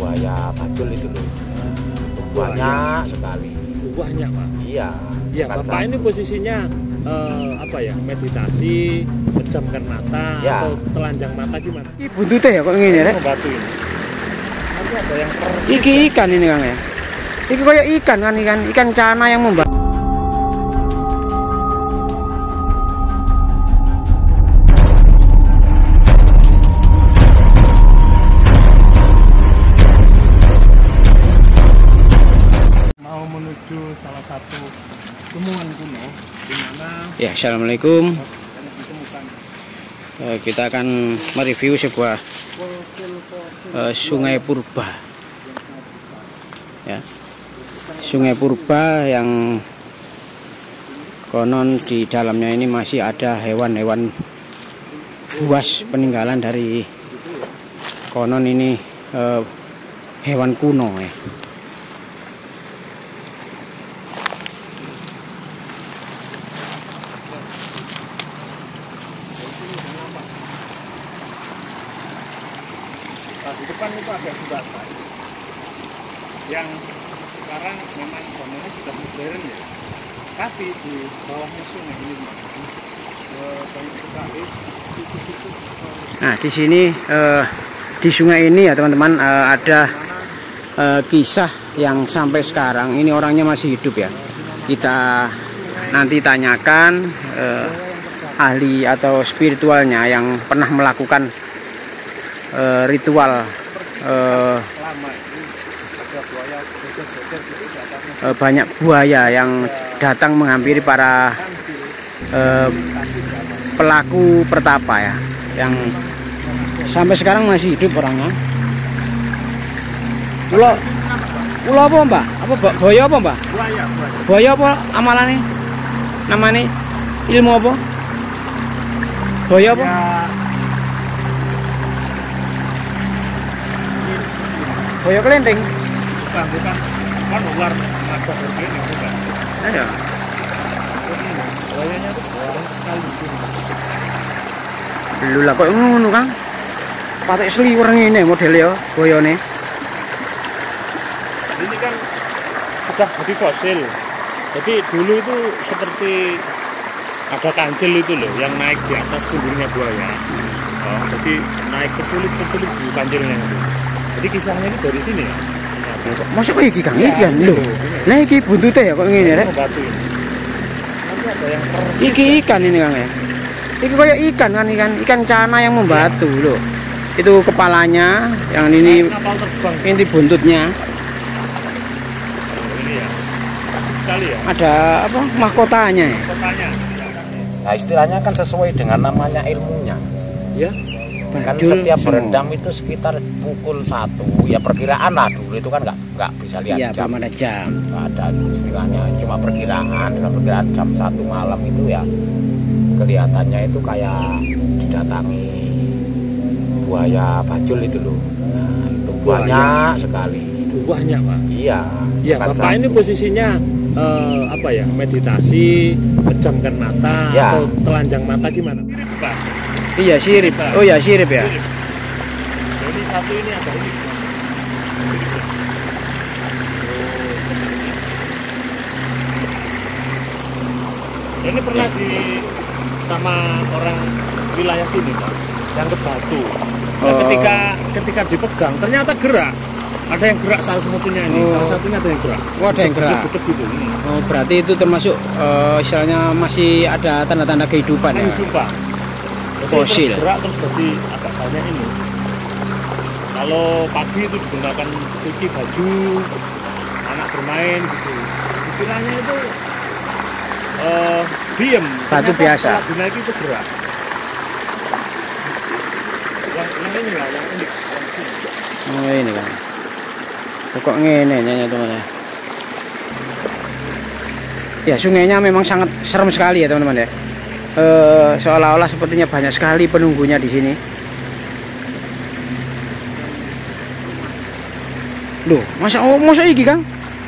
buaya bajul itu loh. Banyak sekali. Banyak, Pak. Iya. Iya, Bapak ini posisinya apa ya? Meditasi, pejamkan mata ya, atau telanjang mata gimana? Ini buntutnya ya kok ngene ya? Membatu ini. Nanti ada yang persis. Iki ikan ini Kang ya. Iki kayak ikan kan, ikan cana yang membatu. Mau menuju salah satu temuan kuno di mana Ya, assalamualaikum. ditemukan Kita akan mereview sebuah sungai purba. Ya, sungai purba yang konon di dalamnya ini masih ada hewan-hewan buas peninggalan dari konon ini hewan kuno ya. di depan itu ada jembatan yang sekarang memang bangunannya sudah modern ya, tapi di bawahnya sungai ini banyak sekali titik-titik. Nah, di sini di sungai ini ya teman-teman ada kisah yang sampai sekarang ini orangnya masih hidup ya. Kita nanti tanyakan ahli atau spiritualnya yang pernah melakukan ritual banyak buaya yang datang menghampiri para pelaku pertapa ya, yang sampai sekarang masih hidup orangnya. Ulo apa mbak? Apa buaya apa mbak? Buaya apa amalannya? Namanya ilmu apa? Buaya apa? Buaya kelenteng. Bukan kan ular agak begini bukan. Ada. Buayanya itu buaya sekali. Lho lah kok ngono Kang. Patek sliwer ngene modelnya boyone. Ini kan sudah jadi fosil. Jadi dulu itu seperti ada kancil itu loh yang naik di atas punggungnya buaya. Oh, jadi naik ke kulit di kancilnya itu. Jadi kisahnya ini dari sini ya. Masuk kayak iki Kang, iki kan lho. Lah iki buntute ya kok ngene rek. Membatu ini. Nanti ada yang persis. Iki ikan ini Kang ya. Iki kayak ikan kan, ikan cana yang membatu loh. Itu kepalanya, yang ini kapal terbang. inti buntutnya. Ini ya. Asik sekali ya. Ada apa? Mahkotanya ya. Kotanya. Nah, istilahnya kan sesuai dengan namanya ilmunya. Ya. Kan Bajul setiap semua. berendam itu sekitar pukul 1. Ya perkiraan lah, dulu itu kan nggak bisa lihat Iya, jam. belum ada jam. Nggak ada istilahnya, cuma perkiraan. Dalam perkiraan jam 1 malam itu ya kelihatannya itu kayak didatangi buaya bajul itu loh. Nah, itu banyak sekali. Banyak, Pak. Iya. Ya, bukan Bapak ini satu. posisinya apa ya? Meditasi, pejamkan mata Ya. atau telanjang mata gimana? Mirip, Pak. Iya, sirip. Oh ya, sirip ya. Mirip. Jadi satu ini ada ini. Ini pernah di sama orang wilayah sini, Pak, yang ke Batu. Nah, Oh. ketika dipegang ternyata gerak. Ada yang gerak salah satunya ini, Oh. salah satunya ada yang gerak. Oh, ada yang gerak. Betul gitu. Oh, berarti itu termasuk istilahnya masih ada tanda-tanda kehidupan ya. Hidup, Pak. Jadi Fosil. terus gerak terus jadi agak banyak ini. Kalau pagi itu digunakan cuci baju, anak bermain gitu. Dikiranya itu diem. Batu Ternyata biasa. setelah dinaiki itu gerak. Yang ini lah, yang unik. Oh, ini kan. Kok ngene nyanya teman-teman. Ya, sungainya memang sangat serem sekali ya teman-teman ya. Seolah-olah sepertinya banyak sekali penunggunya di sini. Loh, masa iki Kang?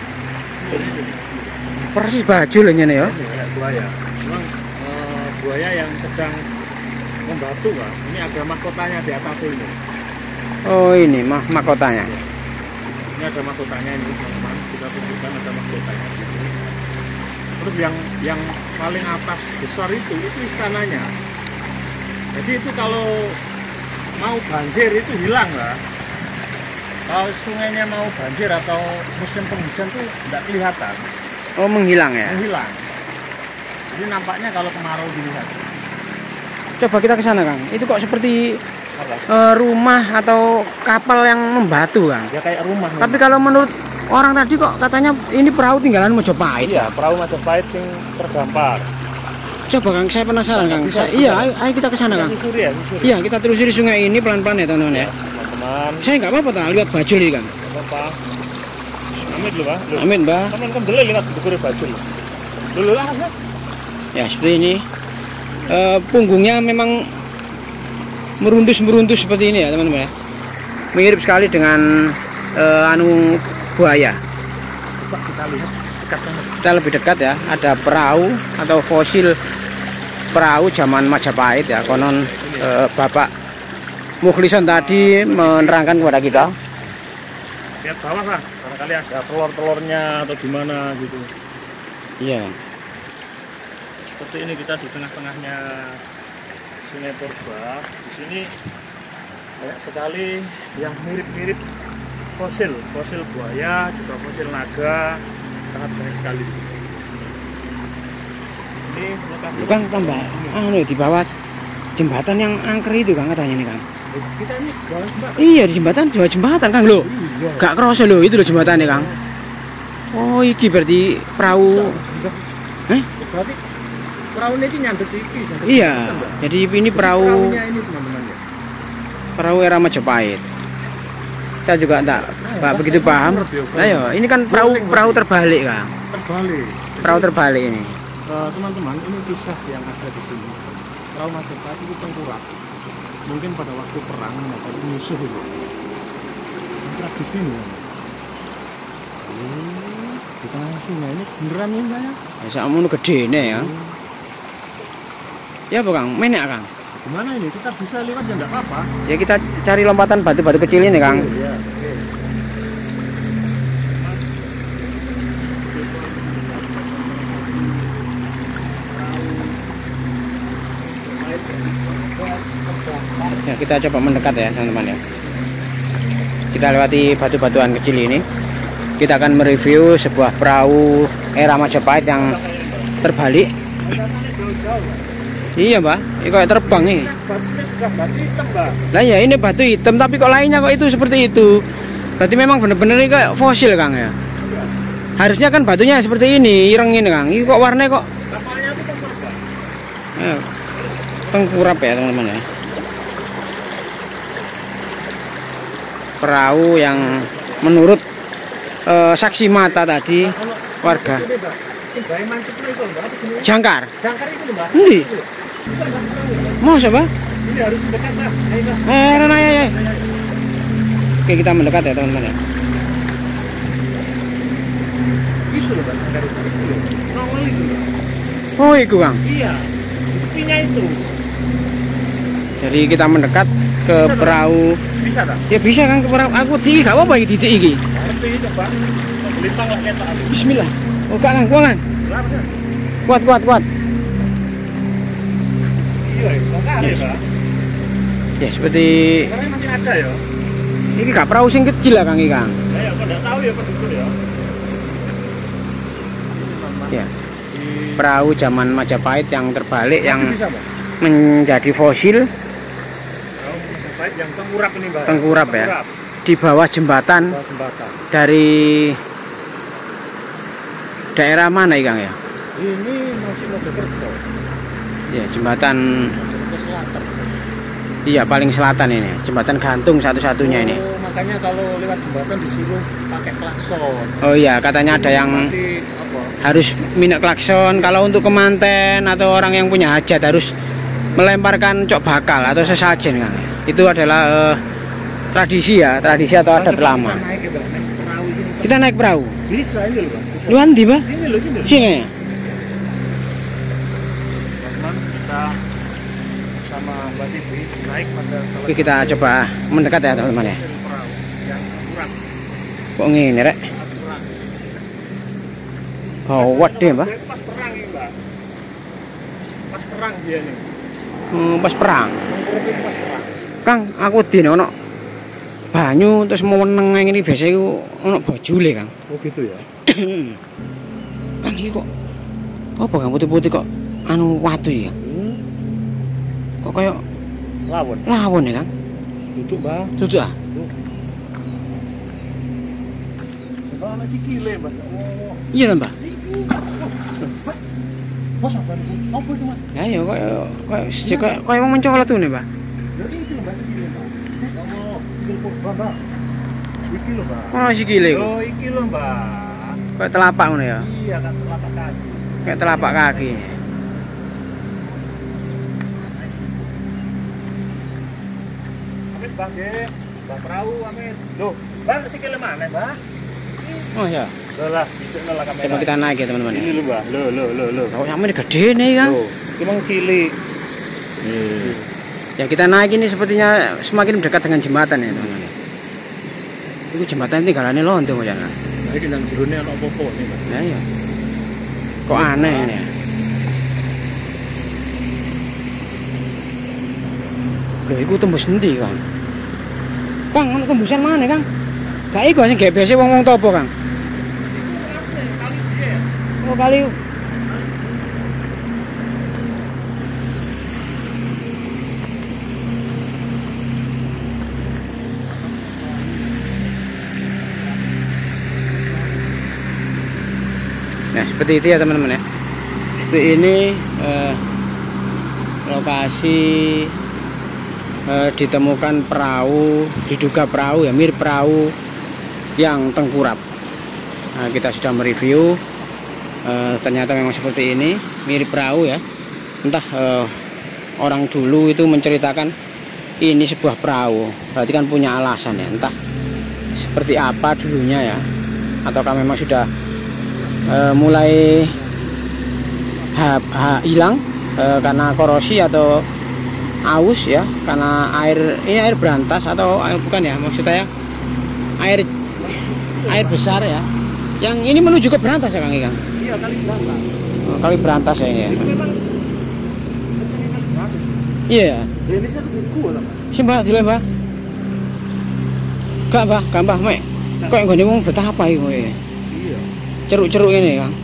Persis baju lah nyene ya. Buaya. Memang buaya yang sedang membatu, Pak. Ini ada mahkotanya di atas ini. Oh, ini mahkotanya. ada mahkotanya ini teman-teman, kita tunjukkan ada mahkotanya gitu. Terus yang paling atas besar itu istananya. Jadi itu kalau mau banjir itu hilang lah. Kalau sungainya mau banjir atau musim penghujan tuh tidak kelihatan. Oh, menghilang ya? Menghilang. Jadi nampaknya kalau kemarau dilihat. Coba kita ke sana, Kang. Itu kok seperti Apa? rumah atau kapal yang membatu, Kang. Ya kayak rumah. Tapi kalau menurut orang tadi kok katanya ini perahu tinggalan Majapahit. iya, perahu Majapahit yang terdampar. Coba, Kang, saya penasaran, Kang. Iya, ayo kita ke sana, Kang. Susuri ya, susuri. Iya, kita telusuri sungai ini pelan-pelan ya, teman-teman ya. Teman-teman. Saya nggak apa-apa, tak lihat baju ini, Kang. Apa? Amit lu, Pak. Lu. Amin, Mbak. Teman kan beli lihat dukure baju lu. Dulu lah. Ya, seperti ini. Punggungnya memang meruntus seperti ini ya, teman-teman ya. Mirip sekali dengan anu buaya. Coba kita lihat dekat sana. Kita lebih dekat ya, ada perahu atau fosil perahu zaman Majapahit ya. Konon Bapak Mukhlison tadi menerangkan kepada kita. Lihat bawah lah, barangkali ada telur-telurnya atau gimana gitu. Iya. Seperti ini kita di tengah-tengahnya Sungai Purba. Di sini banyak sekali yang mirip-mirip fosil buaya, juga fosil naga, sangat banyak sekali. Ini lokasi. Bukan tambah anu di bawah jembatan yang angker itu, Kang, katanya nih, Kang. Kita ini jalan jembatan. Iya, di jembatan, Kang, loh. Iya. Gak kerasa loh, itu loh jembatannya, Kang. Oh, iki berarti perahu. Berarti perahu ini nyandet iki. Iya, jadi ini perahu Perahunya ini teman-teman ya. perahu era Majapahit. Saya juga enggak begitu paham. Nah, ya, ini kan perahu terbalik, Kang. Terbalik. Perahu terbalik ini. Teman-teman, ini kisah yang ada di sini. Perahu Majapahit itu tengkurap. Mungkin pada waktu perang atau musuh itu. Tengkurap di sini. Di tengah sungai ini beneran ini Mbak ya? Ya, sakmono gedene ya. Ya, Bu, Kang, menek, Kang. Gimana ini? Kita bisa lewat ya enggak apa-apa. Ya, kita cari lompatan batu-batu kecil ini, Kang. Iya, oke. Ya, kita coba mendekat ya, teman-teman ya. Kita lewati batu-batuan kecil ini. Kita akan mereview sebuah perahu era Majapahit yang terbalik. Iya, Mbak. Ini kayak terbang nih. Batunya sudah batu hitam, Mbak. Lah ya, ini batu hitam tapi kok lainnya kok itu seperti itu. Berarti memang benar-benar ini kayak fosil, Kang ya. Harusnya kan batunya seperti ini, ireng ini, Kang. Ini kok warnanya kok Kapalnya itu tengkurap. tengkurap ya, teman-teman ya. Perahu yang menurut saksi mata tadi warga Ini, Mbak. Ini bayi mancupnya itu, Mbak. Ini jangkar. jangkar itu, Mbak. Ini mau coba? Ini harus mendekat, Mbak. Ayo, Mbak. Rena, ya. Oke, kita mendekat ya, teman-teman ya. Itu loh, Mbak, jangkar itu. Itu loh. Nongol itu, Mbak. Oh, itu, Kang. Iya. Tepinya itu. Jadi kita mendekat ke perahu. Bisa, tak? Ya bisa, Kang, ke perahu. Aku tinggi gak apa-apa iki titik iki. Ngerti itu, Mbak. Melintang lah kita. Bismillah. Oh, Kang, kuangan. Berapa? Kuat. Iya, jangkar ya, Mbak. Ya, seperti Jangkarnya masih ada ya. ini gak perahu sing kecil lah, Kang, iki, Kang. Ya, ya, kok nggak tahu ya penduduk ya. Ya. Perahu zaman Majapahit yang terbalik yang Bisa, Mbak. menjadi fosil Perahu Majapahit yang tengkurap ini, Mbak. Tengkurap ya. Tengkurap. di bawah jembatan Bawah jembatan. dari daerah mana, Kang ya? Ini masih Mojokerto. Ya, jembatan Ke selatan. iya paling selatan ini, jembatan gantung satu-satunya ini. Oh, makanya kalau lewat jembatan disuruh pakai klakson. Oh iya, katanya ada yang Nanti apa? harus minat klakson. Kalau untuk kemanten atau orang yang punya hajat harus melemparkan cok bakal atau sesajen, Kang. Itu adalah tradisi atau adat lama. Kita naik, ya, Mbak. Naik perahu ini. Kita naik perahu. Bisa ini loh, Bang. Bisa. Luan di, Pak? Ini loh, sini. Sini ya. Teman kita sama Mbak Tibi naik pada salah Oke, kita coba mendekat ya, teman-teman ya. satu perahu yang kurang. Kok ngene rek? Oh, waduh, Mbah. Pas perang ini, Mbak. Pas perang dia nih. Pas perang. Pas perang. Kang, aku dene ono banyu terus mau meneng ngene biasa iku ono bajule, Kang. Oh gitu ya. Kang iki kok apa Kang putih-putih kok anu watu iki, Kang? Kok kaya Lawon. lawon ya, Kang? Duduk, Mbak. Duduk ah. Kalau ana sikile, Mbak. Oh. Iya ta, Mbah? Mas apa itu? Apa itu, Mas? Ya ya kaya wong mencolot tuh nih, Mbah. Ya iki lho, Mbak, sikile, Mbak. Oh, sikil kok, Mbak. Iki lho, Mbak. Ono sikile iku. Oh, iki lho, Mbak. Kayak telapak ngono ya. Iya, kan telapak kaki. Kayak telapak kaki. Amit, Mbak, nggih. Mbak perahu, Amit. Loh, Mbak, sikile mana, Mbak? Oh ya. Loh lah, dicekno lah kamera. Coba kita naik ya, teman-teman. Ini lho, Mbak. Loh. Oh, sampe gede nih, Kang. Loh, emang cilik. Ya kita naik ini sepertinya semakin dekat dengan jembatan ya, teman-teman. Itu jembatan tinggalannya lontong ya, Kang. Nah, iki nang jerone ana apa-apa nih, Mbak. Nah, iya. Kok aneh ini ya? Loh, itu tembus endi, Kang? Kang, ono tembusan mana, Kang? Gak iku sing gak biasa wong-wong topo, Kang. Oh, kali. Nah, seperti itu ya, teman-teman ya. Seperti ini lokasi ditemukan perahu, diduga perahu ya, mirip perahu yang tengkurap. Nah, kita sudah mereview, ternyata memang seperti ini, mirip perahu ya. Entah orang dulu itu menceritakan ini sebuah perahu, berarti kan punya alasan ya, entah seperti apa dulunya ya, ataukah memang sudah mulai hilang karena korosi atau aus ya, karena ini air berantas atau bukan ya, maksudnya air besar ya, yang ini menuju ke berantas ya, Kang Ikang? Iya, kali berantas. Oh, kali berantas ya ini ya. Itu memang Iya. ini saya tuku lah, Mbak. Si Mbak dilembah. Gak Mbah, Mek. Kok yang gone wong betapa iki kowe? Iya. Ceruk-ceruk ini, Kang.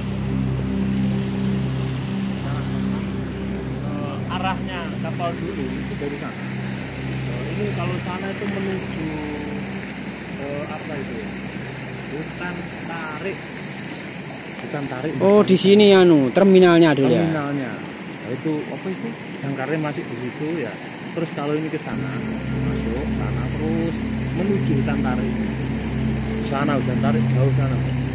Arahnya kapal dulu itu dari sana. Ini kalau sana itu menuju apa itu? Hutan tarik. Hutan tarik. Oh, di sini anu, terminalnya dulu ya. Terminalnya. Nah, itu apa itu? Jangkarnya masih di situ ya. Terus kalau ini ke sana, masuk sana terus menuju hutan tarik. Sana hutan tarik jauh sana.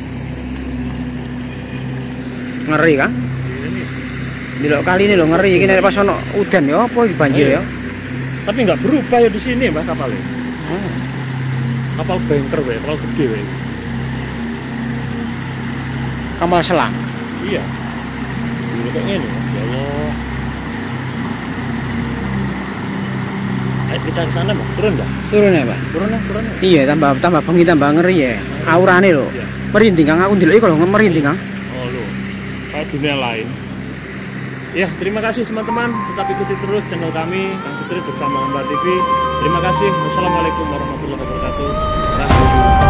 Ngeri, Kang. Ini. Di lo kali ini lo ngeri iki nek pas ono udan ya apa iki banjir ya. Tapi nggak berubah ya di sini, Mbak, kapalnya. Oh. Kapal banker wae, kapal gede wae. Kapal selam. Iya. Ini kayak gini, ya Allah. Ayo kita ke sana, Mbak. Turun nggak? Turun ya, Pak. Turun ya. Iya, tambah bengi tambah ngeri ya. Aurane lho. Iya. Merinding, Kang. Aku ndelok iki kalau merinding, Kang. Oh, lo. Kayak dunia lain. Ya, terima kasih teman-teman. Tetap ikuti terus channel kami, Kang Putri bersama Mbak TV. Terima kasih. Wassalamualaikum warahmatullahi wabarakatuh.